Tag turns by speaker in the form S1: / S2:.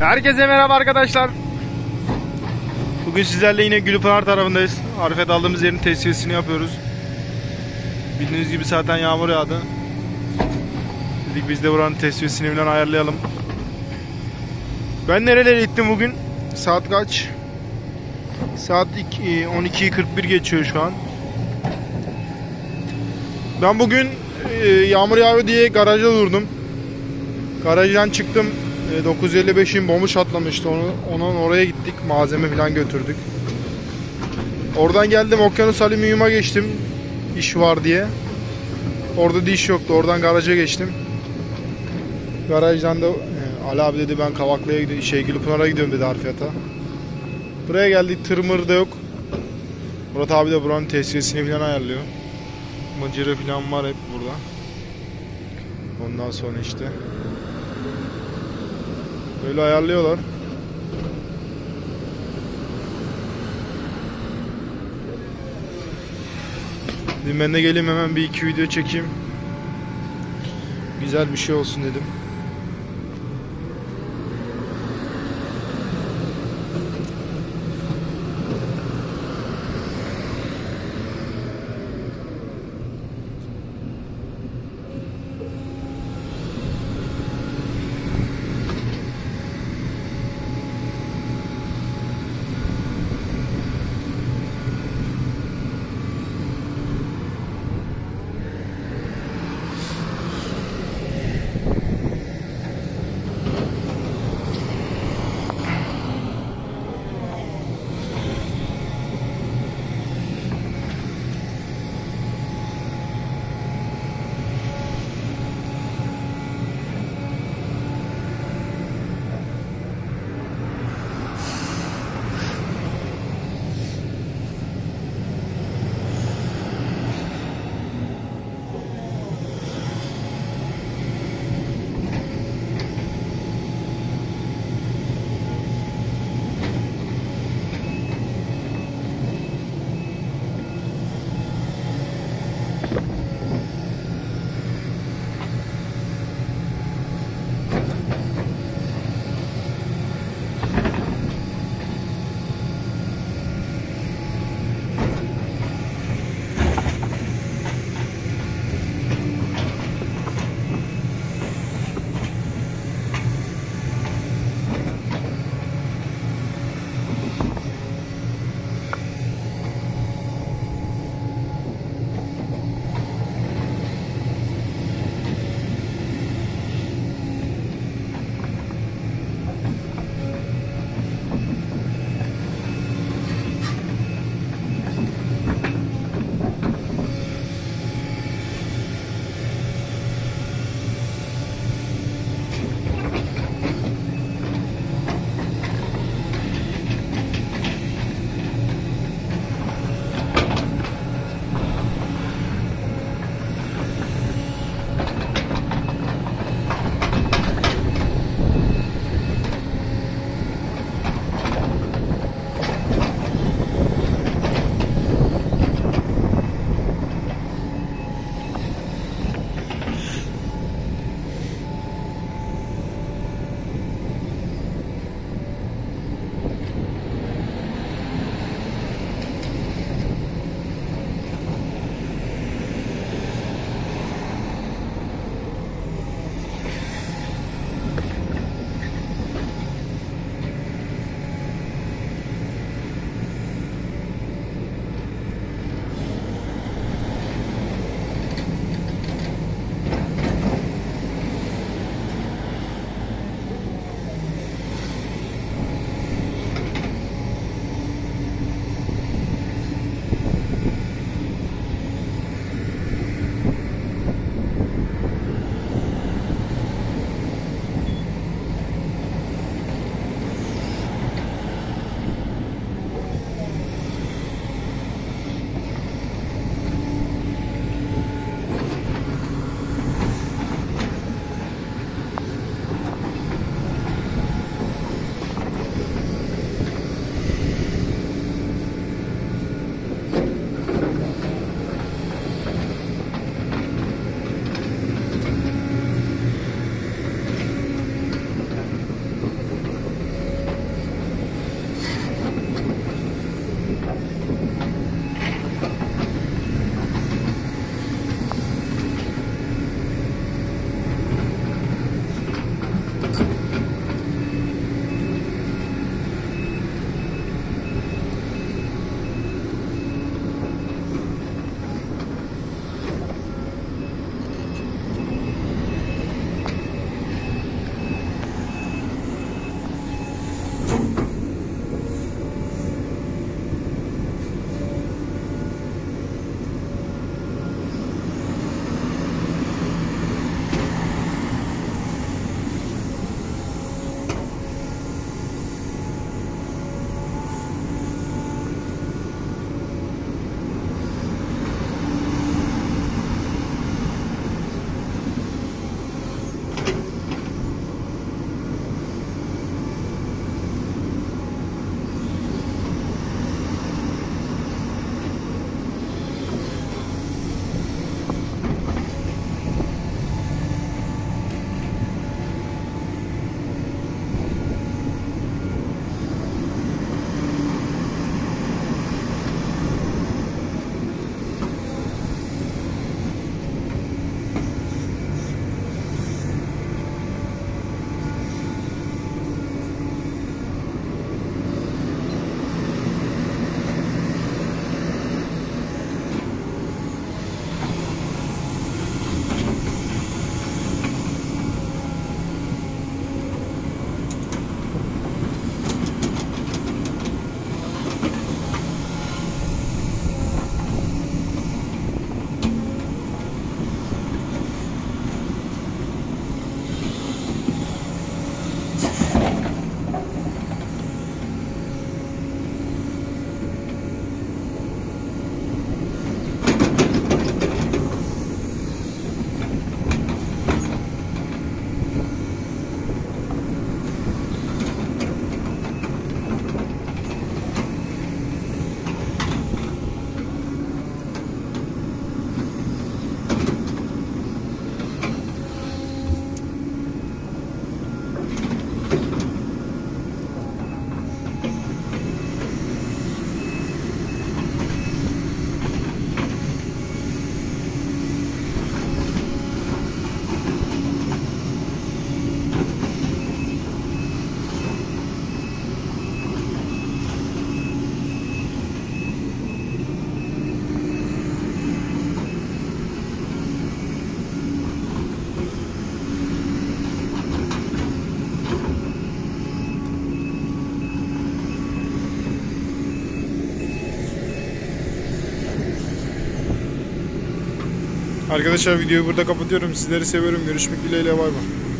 S1: Herkese merhaba arkadaşlar. Bugün sizlerle yine Gülpınar tarafındayız. Arifet aldığımız yerin tesviyesini yapıyoruz. Bildiğiniz gibi zaten yağmur yağdı. Dedik biz de buranın tesviyesini falan ayarlayalım. Ben nerelere gittim bugün? Saat kaç? Saat 12:41 geçiyor şu an. Ben bugün yağmur yağıyor diye garaja durdum. Garajdan çıktım. 955'in bomuş atlamıştı, onun oraya gittik, malzeme falan götürdük. Oradan geldim, Okyanus Alüminyum'a geçtim, iş var diye. Orada da iş yoktu, oradan garaja geçtim. Garajdan da Ali abi dedi ben Kavaklı'ya gidiyorum, Gülpınar'a gidiyorum dedi, harfiyata. Buraya geldik, tırmır da yok. Murat abi de buranın tesisini falan ayarlıyor. Mıcırı falan var hep burada. Ondan sonra işte böyle ayarlıyorlar. Dedim ben de geleyim, hemen bir iki video çekeyim. Güzel bir şey olsun dedim. Arkadaşlar videoyu burada kapatıyorum. Sizleri seviyorum. Görüşmek dileğiyle. Bay bay.